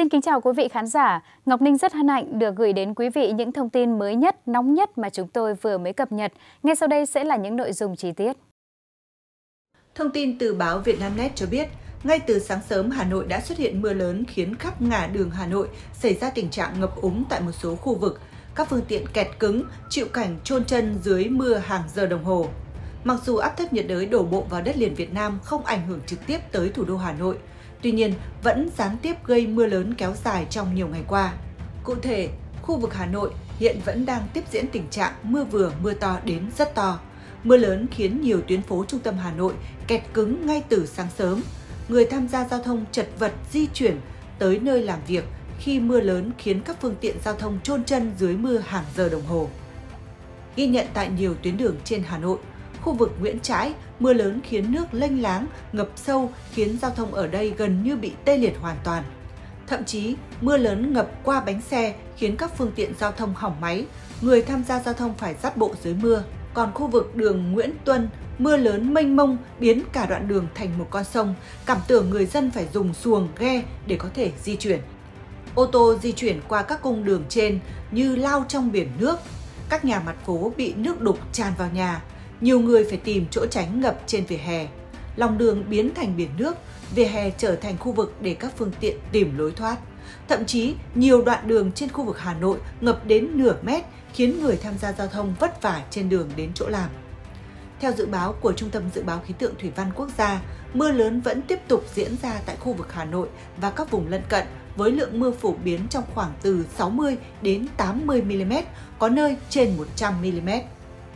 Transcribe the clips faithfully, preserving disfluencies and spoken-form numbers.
Xin kính chào quý vị khán giả. Ngọc Ninh rất hân hạnh được gửi đến quý vị những thông tin mới nhất, nóng nhất mà chúng tôi vừa mới cập nhật. Ngay sau đây sẽ là những nội dung chi tiết. Thông tin từ báo Vietnamnet cho biết, ngay từ sáng sớm Hà Nội đã xuất hiện mưa lớn khiến khắp ngả đường Hà Nội xảy ra tình trạng ngập úng tại một số khu vực. Các phương tiện kẹt cứng, chịu cảnh chôn chân dưới mưa hàng giờ đồng hồ. Mặc dù áp thấp nhiệt đới đổ bộ vào đất liền Việt Nam không ảnh hưởng trực tiếp tới thủ đô Hà Nội, tuy nhiên vẫn gián tiếp gây mưa lớn kéo dài trong nhiều ngày qua. Cụ thể, khu vực Hà Nội hiện vẫn đang tiếp diễn tình trạng mưa vừa mưa to đến rất to. Mưa lớn khiến nhiều tuyến phố trung tâm Hà Nội kẹt cứng ngay từ sáng sớm. Người tham gia giao thông chật vật di chuyển tới nơi làm việc khi mưa lớn khiến các phương tiện giao thông chôn chân dưới mưa hàng giờ đồng hồ. Ghi nhận tại nhiều tuyến đường trên Hà Nội, khu vực Nguyễn Trãi, mưa lớn khiến nước lênh láng, ngập sâu khiến giao thông ở đây gần như bị tê liệt hoàn toàn. Thậm chí, mưa lớn ngập qua bánh xe khiến các phương tiện giao thông hỏng máy, người tham gia giao thông phải dắt bộ dưới mưa. Còn khu vực đường Nguyễn Tuân, mưa lớn mênh mông biến cả đoạn đường thành một con sông, cảm tưởng người dân phải dùng xuồng, ghe để có thể di chuyển. Ô tô di chuyển qua các cung đường trên như lao trong biển nước. Các nhà mặt phố bị nước đục tràn vào nhà, nhiều người phải tìm chỗ tránh ngập trên vỉa hè. Lòng đường biến thành biển nước, vỉa hè trở thành khu vực để các phương tiện tìm lối thoát. Thậm chí, nhiều đoạn đường trên khu vực Hà Nội ngập đến nửa mét, khiến người tham gia giao thông vất vả trên đường đến chỗ làm. Theo dự báo của Trung tâm Dự báo Khí tượng Thủy văn Quốc gia, mưa lớn vẫn tiếp tục diễn ra tại khu vực Hà Nội và các vùng lân cận với lượng mưa phổ biến trong khoảng từ sáu mươi đến tám mươi mi li mét, có nơi trên một trăm mi li mét.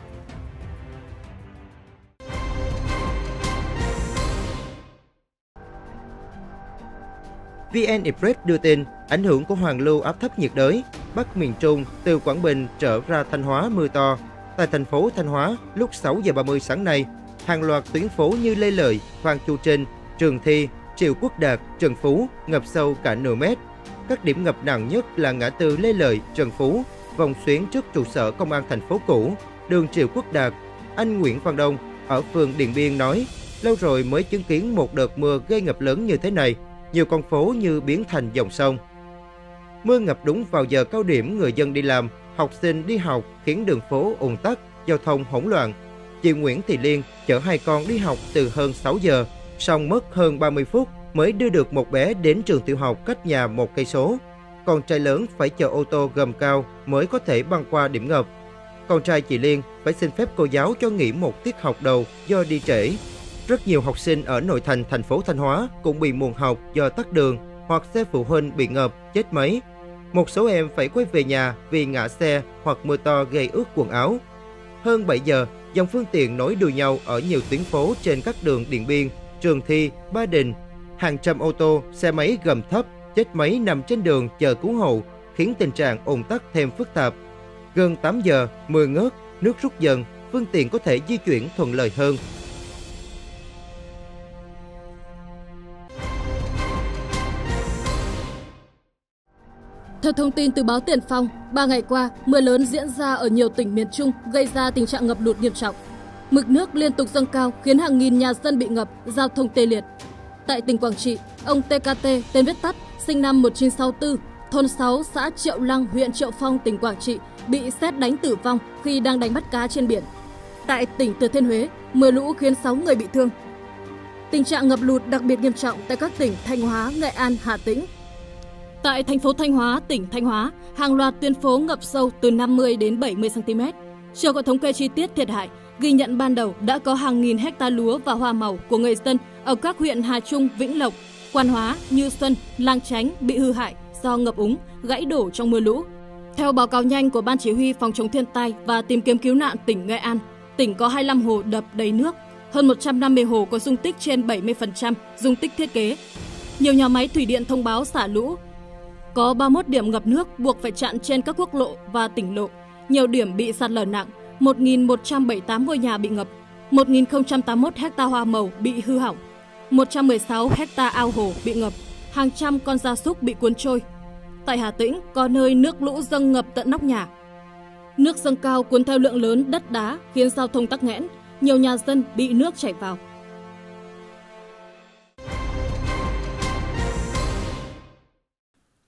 vê en Express đưa tin, ảnh hưởng của hoàn lưu áp thấp nhiệt đới, Bắc miền Trung từ Quảng Bình trở ra Thanh Hóa mưa to. Tại thành phố Thanh Hóa, lúc sáu giờ ba mươi sáng nay, hàng loạt tuyến phố như Lê Lợi, Phan Chu Trinh, Trường Thi, Triệu Quốc Đạt, Trần Phú ngập sâu cả nửa mét. Các điểm ngập nặng nhất là ngã tư Lê Lợi, Trần Phú, vòng xuyến trước trụ sở công an thành phố cũ, đường Triệu Quốc Đạt. Anh Nguyễn Văn Đông ở phường Điện Biên nói, lâu rồi mới chứng kiến một đợt mưa gây ngập lớn như thế này. Nhiều con phố như biến thành dòng sông. Mưa ngập đúng vào giờ cao điểm người dân đi làm, học sinh đi học khiến đường phố ùn tắc, giao thông hỗn loạn. Chị Nguyễn Thị Liên chở hai con đi học từ hơn sáu giờ, song mất hơn ba mươi phút mới đưa được một bé đến trường tiểu học cách nhà một cây số. Con trai lớn phải chờ ô tô gầm cao mới có thể băng qua điểm ngập. Con trai chị Liên phải xin phép cô giáo cho nghỉ một tiết học đầu do đi trễ. Rất nhiều học sinh ở nội thành thành phố Thanh Hóa cũng bị muộn học do tắc đường hoặc xe phụ huynh bị ngập, chết máy. Một số em phải quay về nhà vì ngã xe hoặc mưa to gây ướt quần áo. Hơn bảy giờ, dòng phương tiện nối đuôi nhau ở nhiều tuyến phố trên các đường Điện Biên, Trường Thi, Ba Đình. Hàng trăm ô tô, xe máy gầm thấp, chết máy nằm trên đường chờ cứu hộ, khiến tình trạng ùn tắc thêm phức tạp. Gần tám giờ, mưa ngớt, nước rút dần, phương tiện có thể di chuyển thuận lợi hơn. Theo thông tin từ báo Tiền Phong, ba ngày qua, mưa lớn diễn ra ở nhiều tỉnh miền Trung gây ra tình trạng ngập lụt nghiêm trọng. Mực nước liên tục dâng cao khiến hàng nghìn nhà dân bị ngập, giao thông tê liệt. Tại tỉnh Quảng Trị, ông tê ca tê, tên viết tắt, sinh năm một nghìn chín trăm sáu mươi tư, thôn sáu, xã Triệu Lăng, huyện Triệu Phong, tỉnh Quảng Trị, bị sét đánh tử vong khi đang đánh bắt cá trên biển. Tại tỉnh Thừa Thiên Huế, mưa lũ khiến sáu người bị thương. Tình trạng ngập lụt đặc biệt nghiêm trọng tại các tỉnh Thanh Hóa, Nghệ An, Hà Tĩnh. Tại thành phố Thanh Hóa, tỉnh Thanh Hóa, hàng loạt tuyến phố ngập sâu từ năm mươi đến bảy mươi xăng ti mét. Chưa có thống kê chi tiết thiệt hại, ghi nhận ban đầu đã có hàng nghìn hecta lúa và hoa màu của người dân ở các huyện Hà Trung, Vĩnh Lộc, Quan Hóa, Như Xuân, Lang Chánh bị hư hại do ngập úng, gãy đổ trong mưa lũ. Theo báo cáo nhanh của Ban Chỉ huy Phòng chống thiên tai và tìm kiếm cứu nạn tỉnh Nghệ An, tỉnh có hai mươi lăm hồ đập đầy nước, hơn một trăm năm mươi hồ có dung tích trên bảy mươi phần trăm dung tích thiết kế. Nhiều nhà máy thủy điện thông báo xả lũ. Có ba mươi mốt điểm ngập nước buộc phải chặn trên các quốc lộ và tỉnh lộ. Nhiều điểm bị sạt lở nặng, một nghìn một trăm bảy mươi tám ngôi nhà bị ngập, một nghìn không trăm tám mươi mốt ha hoa màu bị hư hỏng, một trăm mười sáu ha ao hồ bị ngập, hàng trăm con gia súc bị cuốn trôi. Tại Hà Tĩnh, có nơi nước lũ dâng ngập tận nóc nhà. Nước dâng cao cuốn theo lượng lớn đất đá khiến giao thông tắc nghẽn, nhiều nhà dân bị nước chảy vào.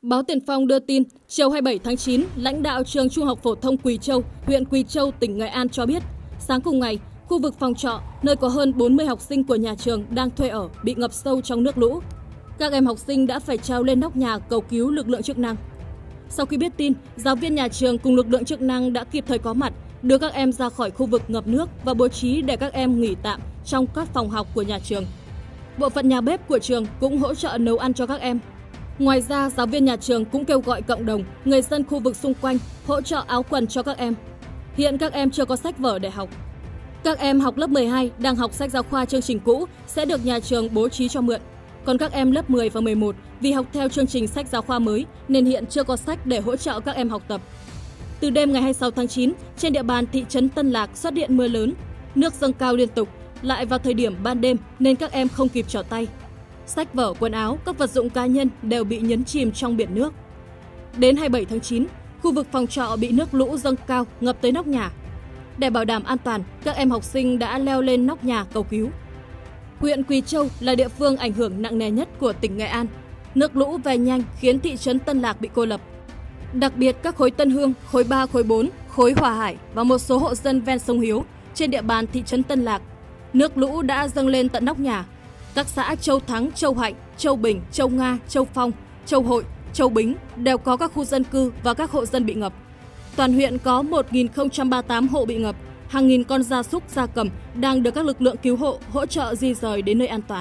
Báo Tiền Phong đưa tin, chiều hai mươi bảy tháng chín, lãnh đạo trường Trung học phổ thông Quỳ Châu, huyện Quỳ Châu, tỉnh Nghệ An cho biết, sáng cùng ngày, khu vực phòng trọ, nơi có hơn bốn mươi học sinh của nhà trường đang thuê ở bị ngập sâu trong nước lũ. Các em học sinh đã phải trèo lên nóc nhà cầu cứu lực lượng chức năng. Sau khi biết tin, giáo viên nhà trường cùng lực lượng chức năng đã kịp thời có mặt, đưa các em ra khỏi khu vực ngập nước và bố trí để các em nghỉ tạm trong các phòng học của nhà trường. Bộ phận nhà bếp của trường cũng hỗ trợ nấu ăn cho các em. Ngoài ra, giáo viên nhà trường cũng kêu gọi cộng đồng, người dân khu vực xung quanh hỗ trợ áo quần cho các em. Hiện các em chưa có sách vở để học. Các em học lớp mười hai đang học sách giáo khoa chương trình cũ sẽ được nhà trường bố trí cho mượn. Còn các em lớp mười và mười một vì học theo chương trình sách giáo khoa mới nên hiện chưa có sách để hỗ trợ các em học tập. Từ đêm ngày hai mươi sáu tháng chín, trên địa bàn thị trấn Tân Lạc xuất hiện mưa lớn, nước dâng cao liên tục, lại vào thời điểm ban đêm nên các em không kịp trở tay. Sách vở, quần áo, các vật dụng cá nhân đều bị nhấn chìm trong biển nước. Đến hai mươi bảy tháng chín, khu vực phòng trọ bị nước lũ dâng cao, ngập tới nóc nhà. Để bảo đảm an toàn, các em học sinh đã leo lên nóc nhà cầu cứu. Huyện Quỳ Châu là địa phương ảnh hưởng nặng nề nhất của tỉnh Nghệ An. Nước lũ về nhanh khiến thị trấn Tân Lạc bị cô lập. Đặc biệt các khối Tân Hương, khối ba, khối bốn, khối Hòa Hải và một số hộ dân ven sông Hiếu trên địa bàn thị trấn Tân Lạc, nước lũ đã dâng lên tận nóc nhà. Các xã Châu Thắng, Châu Hạnh, Châu Bình, Châu Nga, Châu Phong, Châu Hội, Châu Bính đều có các khu dân cư và các hộ dân bị ngập. Toàn huyện có một nghìn không trăm ba mươi tám hộ bị ngập, hàng nghìn con gia súc, gia cầm đang được các lực lượng cứu hộ hỗ trợ di rời đến nơi an toàn.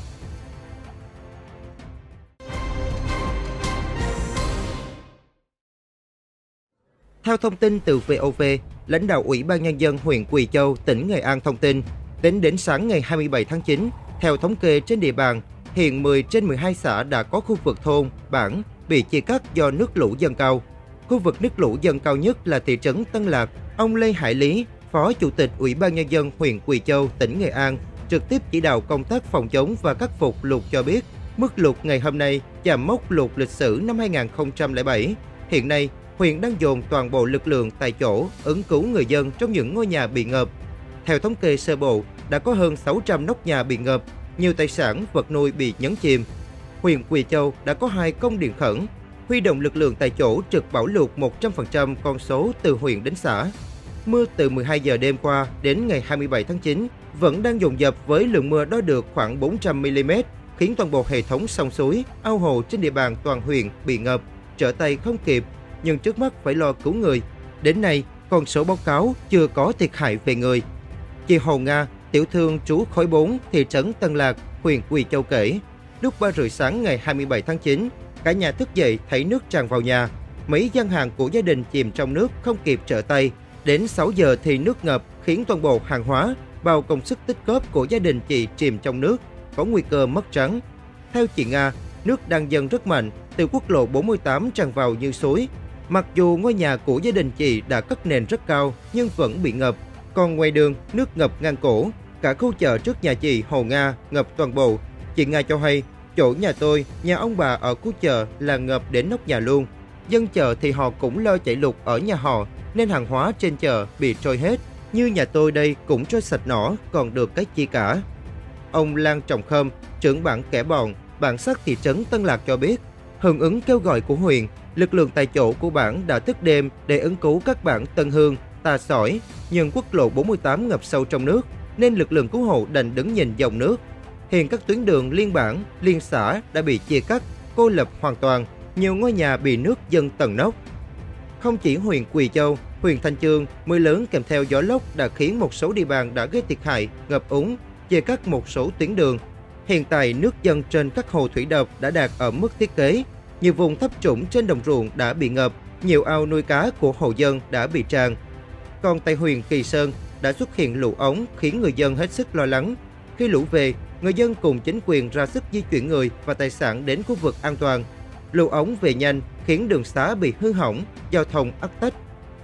Theo thông tin từ vê o vê, lãnh đạo Ủy ban Nhân dân huyện Quỳ Châu, tỉnh Nghệ An thông tin, tính đến sáng ngày hai mươi bảy tháng chín, theo thống kê trên địa bàn, hiện mười trên mười hai xã đã có khu vực thôn, bản bị chia cắt do nước lũ dâng cao. Khu vực nước lũ dâng cao nhất là thị trấn Tân Lạc. Ông Lê Hải Lý, Phó Chủ tịch Ủy ban Nhân dân huyện Quỳ Châu, tỉnh Nghệ An, trực tiếp chỉ đạo công tác phòng chống và khắc phục lụt cho biết, mức lụt ngày hôm nay chạm mốc lụt lịch sử năm hai nghìn không trăm lẻ bảy. Hiện nay, huyện đang dồn toàn bộ lực lượng tại chỗ ứng cứu người dân trong những ngôi nhà bị ngập. Theo thống kê sơ bộ, đã có hơn sáu trăm nóc nhà bị ngập, nhiều tài sản, vật nuôi bị nhấn chìm. Huyện Quỳ Châu đã có hai công điện khẩn, huy động lực lượng tại chỗ trực bão lụt một trăm phần trăm con số từ huyện đến xã. Mưa từ mười hai giờ đêm qua đến ngày hai mươi bảy tháng chín vẫn đang dồn dập với lượng mưa đo được khoảng bốn trăm mi li mét, khiến toàn bộ hệ thống sông suối, ao hồ trên địa bàn toàn huyện bị ngập, trở tay không kịp, nhưng trước mắt phải lo cứu người. Đến nay, con số báo cáo chưa có thiệt hại về người. Chị Hồ Nga, tiểu thương trú khối bốn, thị trấn Tân Lạc, huyện Quỳ Châu kể, lúc ba rưỡi sáng ngày hai mươi bảy tháng chín, cả nhà thức dậy thấy nước tràn vào nhà. Mấy gian hàng của gia đình chìm trong nước không kịp trở tay. Đến sáu giờ thì nước ngập khiến toàn bộ hàng hóa, bao công sức tích góp của gia đình chị chìm trong nước, có nguy cơ mất trắng. Theo chị Nga, nước đang dâng rất mạnh, từ quốc lộ bốn mươi tám tràn vào như suối. Mặc dù ngôi nhà của gia đình chị đã cất nền rất cao nhưng vẫn bị ngập. Còn ngoài đường, nước ngập ngang cổ. Cả khu chợ trước nhà chị Hồ Nga ngập toàn bộ. Chị Nga cho hay, chỗ nhà tôi, nhà ông bà ở khu chợ là ngập đến nóc nhà luôn. Dân chợ thì họ cũng lo chạy lụt ở nhà họ, nên hàng hóa trên chợ bị trôi hết. Như nhà tôi đây cũng trôi sạch nỏ, còn được cái chi cả. Ông Lan Trọng Khâm, trưởng bản Kẻ Bòn, bản sắc thị trấn Tân Lạc cho biết, hưởng ứng kêu gọi của huyện, lực lượng tại chỗ của bản đã thức đêm để ứng cứu các bản Tân Hương, Tà Sỏi, nhưng quốc lộ bốn mươi tám ngập sâu trong nước, nên lực lượng cứu hộ đành đứng nhìn dòng nước. Hiện các tuyến đường liên bản, liên xã đã bị chia cắt, cô lập hoàn toàn, nhiều ngôi nhà bị nước dâng tận nóc. Không chỉ huyện Quỳ Châu, huyện Thanh Chương, mưa lớn kèm theo gió lốc đã khiến một số địa bàn đã gây thiệt hại, ngập úng, chia cắt một số tuyến đường. Hiện tại, nước dâng trên các hồ thủy đập đã đạt ở mức thiết kế. Nhiều vùng thấp trũng trên đồng ruộng đã bị ngập, nhiều ao nuôi cá của hộ dân đã bị tràn. Còn tại huyện Kỳ Sơn đã xuất hiện lũ ống khiến người dân hết sức lo lắng. Khi lũ về, người dân cùng chính quyền ra sức di chuyển người và tài sản đến khu vực an toàn. Lũ ống về nhanh khiến đường xá bị hư hỏng, giao thông ắc tắc.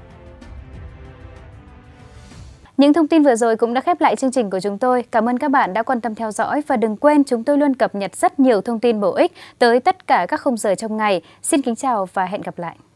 Những thông tin vừa rồi cũng đã khép lại chương trình của chúng tôi. Cảm ơn các bạn đã quan tâm theo dõi và đừng quên chúng tôi luôn cập nhật rất nhiều thông tin bổ ích tới tất cả các khung giờ trong ngày. Xin kính chào và hẹn gặp lại.